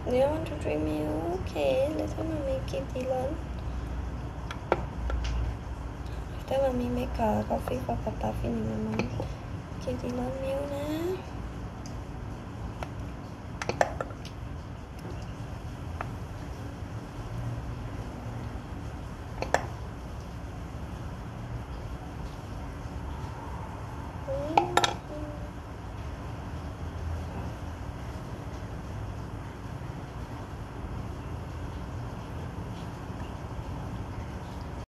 Do you want to drink milk? Okay, later mommy give Dylan. After mommy make a coffee for Papa, finish my mom. Give Dylan milk นะ